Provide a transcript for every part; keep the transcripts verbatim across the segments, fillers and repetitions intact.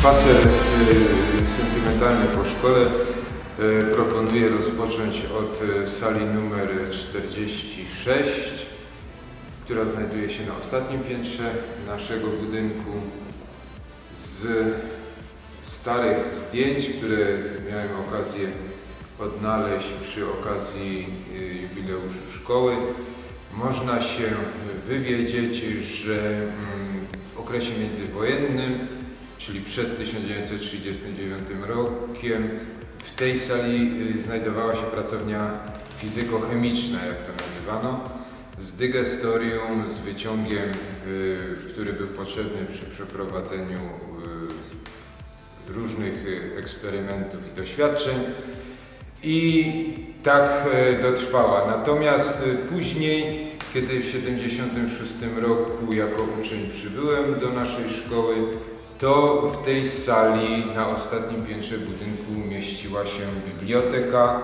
Spacer y, sentymentalny po szkole y, proponuję rozpocząć od y, sali numer czterdzieści sześć, która znajduje się na ostatnim piętrze naszego budynku. Z starych zdjęć, które miałem okazję odnaleźć przy okazji y, jubileuszu szkoły, można się wywiedzieć, że mm, w okresie międzywojennym, czyli przed tysiąc dziewięćset trzydziestym dziewiątym rokiem, w tej sali znajdowała się pracownia fizykochemiczna, jak to nazywano, z dygestorium, z wyciągiem, który był potrzebny przy przeprowadzeniu różnych eksperymentów i doświadczeń. I tak dotrwała. Natomiast później, kiedy w tysiąc dziewięćset siedemdziesiątym szóstym roku jako uczeń przybyłem do naszej szkoły, to w tej sali na ostatnim piętrze budynku mieściła się biblioteka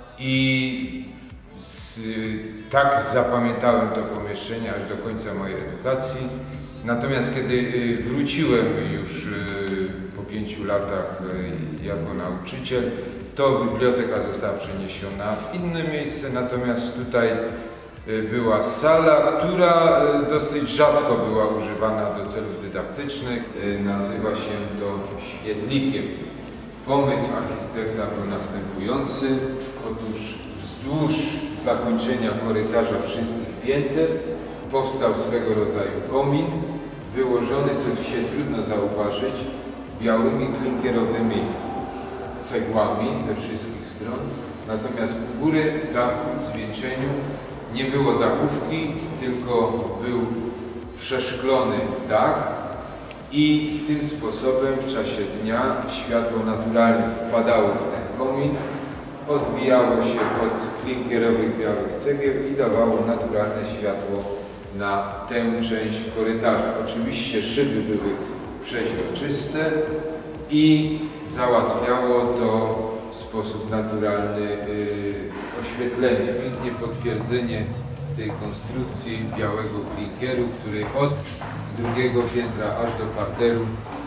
i z, tak zapamiętałem to pomieszczenie aż do końca mojej edukacji. Natomiast kiedy wróciłem już po pięciu latach jako nauczyciel, to biblioteka została przeniesiona w inne miejsce, natomiast tutaj była sala, która dosyć rzadko była używana do celów dydaktycznych. Nazywa się to świetlikiem. Pomysł architekta był następujący. Otóż wzdłuż zakończenia korytarza wszystkich pięter powstał swego rodzaju komin, wyłożony, co dzisiaj trudno zauważyć, białymi klinkierowymi cegłami ze wszystkich stron. Natomiast u góry dachu w zwieńczeniu nie było dachówki, tylko był przeszklony dach i tym sposobem w czasie dnia światło naturalnie wpadało w ten komin, odbijało się od klinkierowych białych cegieł i dawało naturalne światło na tę część korytarza. Oczywiście szyby były przeźroczyste i załatwiało to w sposób naturalny yy, oświetlenie. Pięknie potwierdzenie tej konstrukcji białego klinkieru, który od drugiego piętra aż do parteru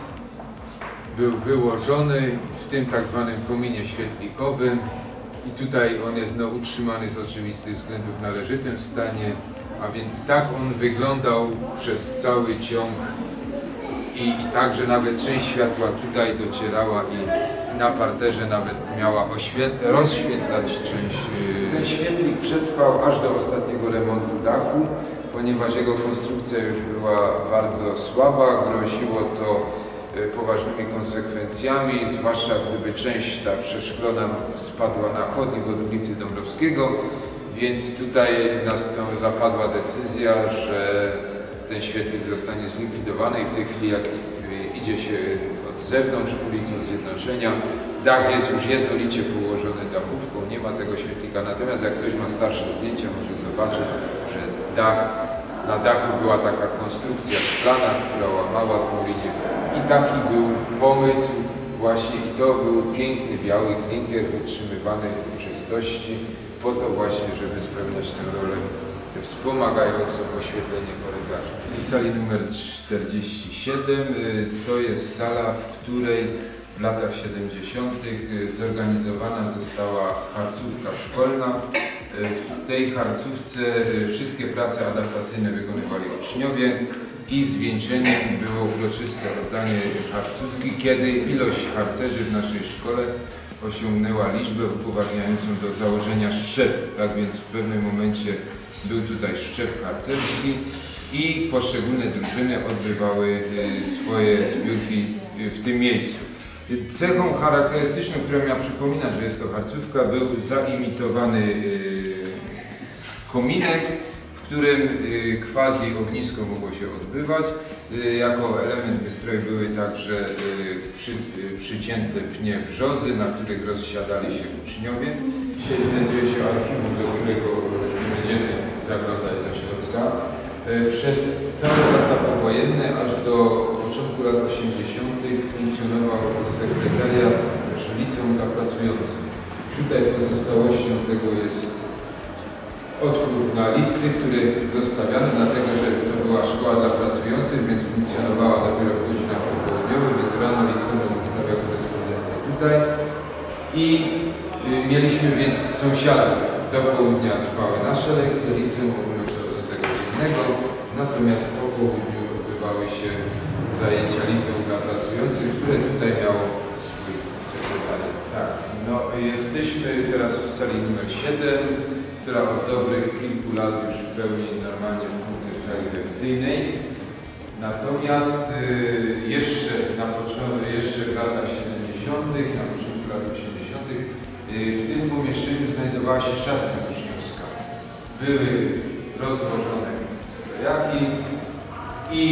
był wyłożony w tym tak zwanym kominie świetlikowym i tutaj on jest no, utrzymany z oczywistych względów w należytym stanie, a więc tak on wyglądał przez cały ciąg i, i także nawet część światła tutaj docierała i na parterze nawet miała rozświetlać część. Ten świetlik przetrwał aż do ostatniego remontu dachu, ponieważ jego konstrukcja już była bardzo słaba, groziło to poważnymi konsekwencjami, zwłaszcza gdyby część ta przeszklona spadła na chodnik od ulicy Dąbrowskiego, więc tutaj nas to zapadła decyzja, że ten świetlik zostanie zlikwidowany i w tej chwili jak idzie się od zewnątrz ulicą Zjednoczenia, dach jest już jednolicie położony dachówką, nie ma tego świetlika. Natomiast jak ktoś ma starsze zdjęcia, może zobaczyć, że dach, na dachu była taka konstrukcja szklana, która łamała tą linię. I taki był pomysł właśnie, i to był piękny biały klinkier wytrzymywany w czystości, po to właśnie, żeby spełniać tę rolę wspomagającą oświetlenie korytarza. W sali numer czterdzieści siedem to jest sala, w której w latach siedemdziesiątych zorganizowana została harcówka szkolna. W tej harcówce wszystkie prace adaptacyjne wykonywali uczniowie i zwieńczeniem było uroczyste oddanie harcówki, kiedy ilość harcerzy w naszej szkole osiągnęła liczbę upoważniającą do założenia szczepu. Tak więc w pewnym momencie był tutaj szczep harcerski i poszczególne drużyny odbywały swoje zbiórki w tym miejscu. Cechą charakterystyczną, która miała przypominać, że jest to harcówka, był zaimitowany kominek, w którym quasi ognisko mogło się odbywać. Jako element wystroju były także przy, przycięte pnie brzozy, na których rozsiadali się uczniowie. Dzisiaj znajduje się archiwum, do którego nie będziemy zaglądać do środka. Przez całe lata powojenne, aż do początku lat osiemdziesiątych funkcjonował sekretariat liceum dla pracujących. Tutaj pozostałością tego jest otwór na listy, który zostawiano, dlatego że to była szkoła dla pracujących, więc funkcjonowała dopiero w godzinach popołudniowych, więc rano listonosz Mieliśmy więc sąsiadów. Do południa trwały nasze lekcje liceum ogólnokształcącego dziennego, natomiast po południu odbywały się zajęcia liceum dla pracujących, które tutaj miało swój sekretariat. Tak, no jesteśmy teraz w sali numer siedem, która od dobrych kilku lat już w pełni normalnie funkcję w sali lekcyjnej. Natomiast y, jeszcze na początku, jeszcze w latach siedemdziesiątych, na początku lat osiemdziesiątych y, w tym pomieszczeniu znajdowała się szatnia uczniowska. Były rozłożone strojaki i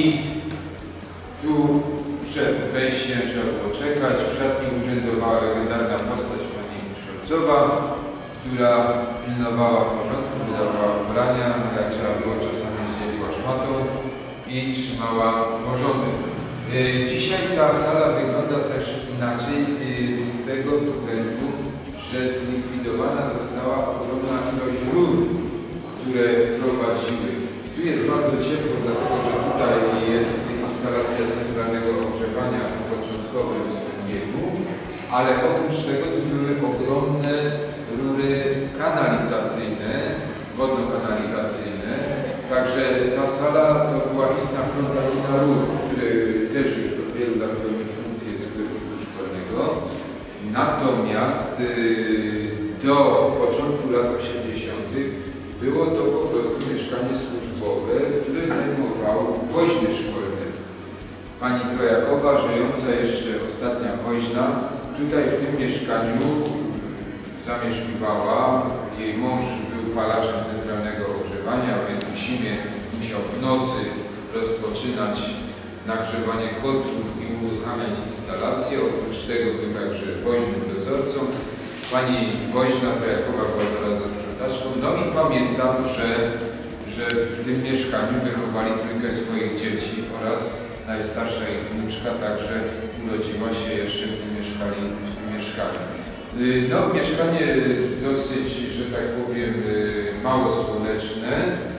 tu przed wejściem trzeba było czekać. W szatni urzędowała legendarna postać pani Szolcowa, która pilnowała porządku, wydawała ubrania, a jak trzeba było, czasami zdzieliła szmatą i trzymała porządek. Dzisiaj ta sala wygląda też inaczej z tego względu, że zlikwidowana została ogromna ilość rur, które prowadziły. Tu jest bardzo ciepło, dlatego że tutaj jest instalacja centralnego ogrzewania w początkowym swym wieku, ale oprócz tego tu były ogromne rury kanalizacyjne, wodno-kanalizacyjne. Także ta sala to była istna frontalina rur, które też już od wielu lat pełni funkcję sklepu szkolnego. Natomiast yy, do początku lat osiemdziesiątych było to po prostu mieszkanie służbowe, które zajmowało woźny szkolne. Pani Trojakowa, żyjąca jeszcze ostatnia woźna, tutaj w tym mieszkaniu zamieszkiwała. Jej mąż był palaczem centralnego ogrzewania, więc w zimie musiał w nocy rozpoczynać nagrzewanie kotłów i uruchamiać instalację. Oprócz tego był także woźnym dozorcą. Pani woźna Trojakowa była zarazem sprzątaczką. No i pamiętam, że, że w tym mieszkaniu wychowali trójkę swoich dzieci oraz najstarsza ich wnuczka także urodziła się jeszcze w tym, mieszkali, w tym mieszkaniu. No, mieszkanie dosyć, że tak powiem, mało słoneczne,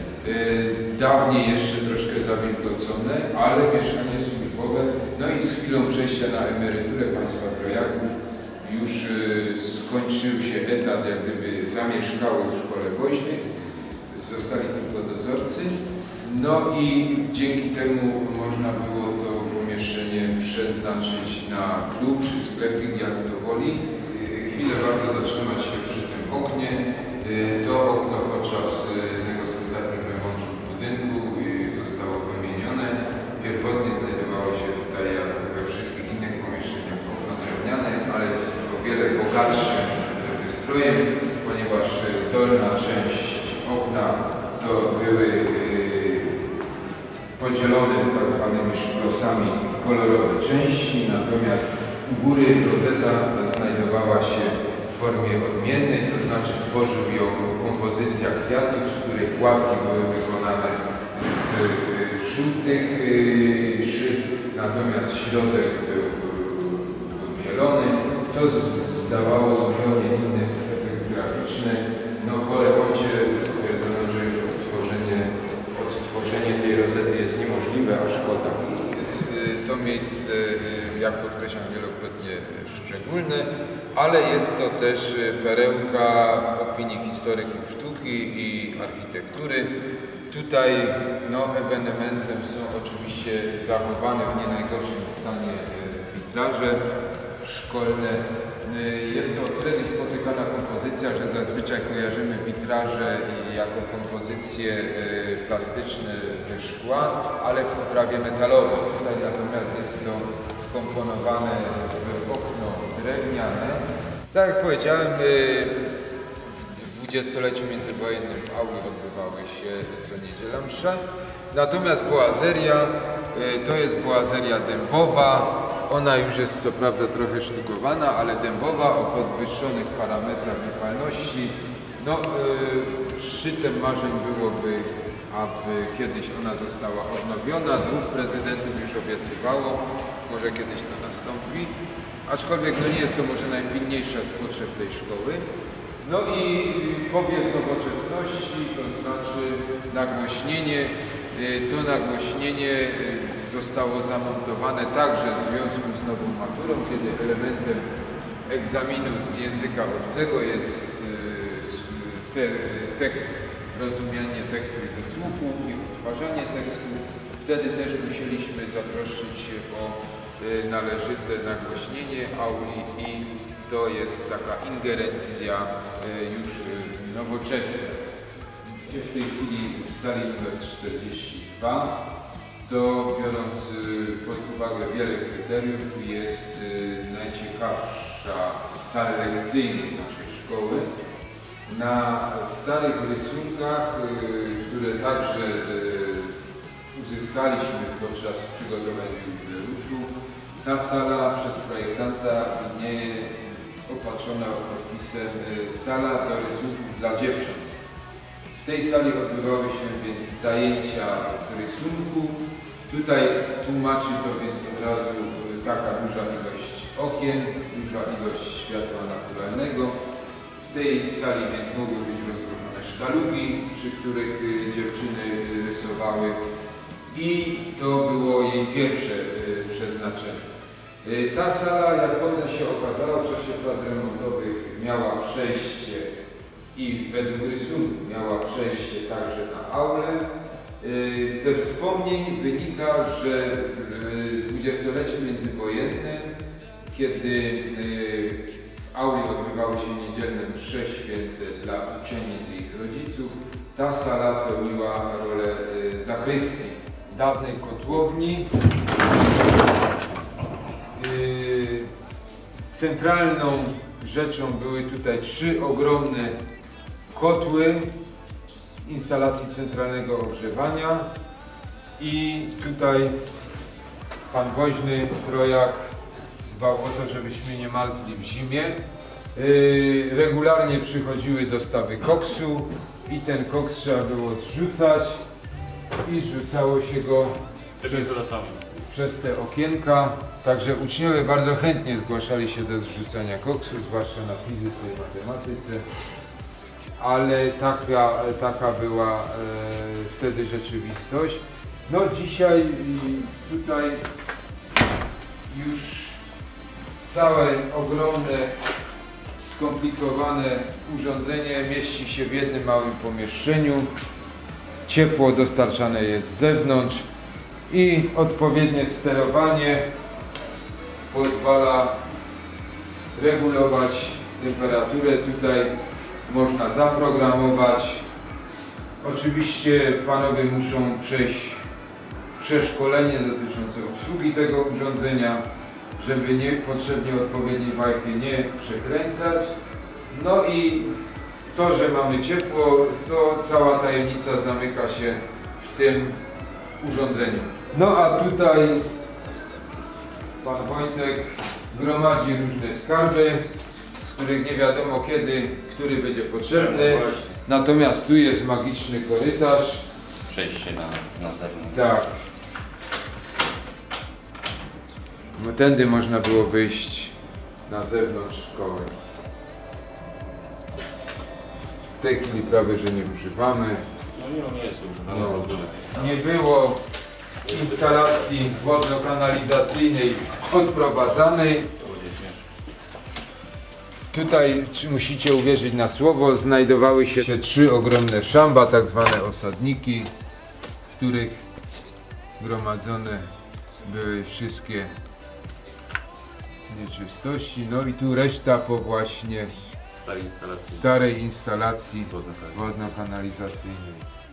dawniej jeszcze troszkę zawilgocone, ale mieszkanie służbowe. No i z chwilą przejścia na emeryturę państwa Trojaków już skończył się etat jak gdyby zamieszkałych w szkole woźnych, zostali tylko dozorcy. No i dzięki temu można było to pomieszczenie przeznaczyć na klub czy sklepik, jak to woli. Chwilę warto zatrzymać się przy tym oknie. To okno podczas jednego z ostatnich remontów w budynku zostało wymienione. Pierwotnie znajdowało się tutaj, jak we wszystkich innych pomieszczeniach, okno drewniane, ale z o wiele bogatszym wystrojem, ponieważ dolna część okna to były podzielone tak zwanymi szplosami kolorowe części, natomiast u góry rozeta znajdowała się w formie odmiennej, to znaczy tworzył ją kompozycja kwiatów, z których płatki były wykonane z żółtych szyb, natomiast środek był, był zielony, co zdawało zupełnie inny efekt graficzny. No po remoncie stwierdzono, że już odtworzenie, odtworzenie tej rozety jest niemożliwe, a szkoda. Jest to miejsce, jak podkreślam wielokrotnie, szczególne, ale jest to też perełka w opinii historyków sztuki i architektury. Tutaj no, ewenementem są oczywiście zachowane w nie najgorszym stanie witraże szkolne. Jest to o tyle niespotykana kompozycja, że zazwyczaj kojarzymy witraże jako kompozycje plastyczne ze szkła, ale w oprawie metalowej. Tutaj natomiast jest to wkomponowane w okno drewniane. Tak jak powiedziałem, w dwudziestoleciu międzywojennym w auli odbywały się co niedziela msze. Natomiast boazeria, to jest boazeria dębowa. Ona już jest co prawda trochę sztukowana, ale dębowa o podwyższonych parametrach wypalności. No, yy, szczytem marzeń byłoby, aby kiedyś ona została odnowiona. Dwóch prezydentów już obiecywało, może kiedyś to nastąpi. Aczkolwiek no, nie jest to może najpilniejsza z potrzeb tej szkoły. No i powiew nowoczesności, to znaczy nagłośnienie. To nagłośnienie zostało zamontowane także w związku z nową maturą, kiedy elementem egzaminu z języka obcego jest te, tekst, rozumianie tekstu ze słuchu i odtwarzanie tekstu. Wtedy też musieliśmy zatroszczyć się o należyte nagłośnienie auli i to jest taka ingerencja już nowoczesna. W tej chwili w sali numer czterdzieści dwa, to biorąc pod uwagę wiele kryteriów, jest najciekawsza z sal lekcyjnych naszej szkoły. Na starych rysunkach, które także uzyskaliśmy podczas przygotowań jubileuszu, ta sala przez projektanta nie opatrzona podpisem sala do rysunków dla dziewcząt. W tej sali odbywały się więc zajęcia z rysunku. Tutaj tłumaczy to więc od razu taka duża ilość okien, duża ilość światła naturalnego. W tej sali więc mogły być rozłożone sztalugi, przy których dziewczyny rysowały i to było jej pierwsze przeznaczenie. Ta sala, jak potem się okazało, w czasie prac remontowych miała przejście i według rysunku miała przejście także na aulę. Ze wspomnień wynika, że w dwudziestoleciu międzywojennym, kiedy w auli odbywały się niedzielne msze święte dla uczennic i ich rodziców, ta sala pełniła rolę zakrystii dawnej kotłowni. Centralną rzeczą były tutaj trzy ogromne kotły instalacji centralnego ogrzewania i tutaj pan woźny Trojak dbał o to, żebyśmy nie marzli w zimie. Regularnie przychodziły dostawy koksu i ten koks trzeba było zrzucać i rzucało się go przez, przez te okienka. Także uczniowie bardzo chętnie zgłaszali się do zrzucania koksu, zwłaszcza na fizyce i matematyce. Ale taka, taka była e, wtedy rzeczywistość. No dzisiaj tutaj już całe ogromne, skomplikowane urządzenie mieści się w jednym małym pomieszczeniu. Ciepło dostarczane jest z zewnątrz i odpowiednie sterowanie pozwala regulować temperaturę. Tutaj można zaprogramować. Oczywiście panowie muszą przejść przeszkolenie dotyczące obsługi tego urządzenia, żeby niepotrzebnie odpowiedniej wajchy nie przekręcać. No i to, że mamy ciepło, to cała tajemnica zamyka się w tym urządzeniu. No a tutaj pan Wojtek gromadzi różne skarby, z których nie wiadomo kiedy, który będzie potrzebny. Natomiast tu jest magiczny korytarz. Przejście na, na zewnątrz. Tak. No, tędy można było wyjść na zewnątrz szkoły. W tej chwili prawie, że nie używamy. No nie, nie jest używane No. w ogóle. Nie było instalacji wodno-kanalizacyjnej odprowadzanej. Tutaj musicie uwierzyć na słowo, znajdowały się trzy ogromne szamba, tak zwane osadniki, w których gromadzone były wszystkie nieczystości. No i tu reszta po właśnie Starej instalacji. starej instalacji wodno-kanalizacyjnej.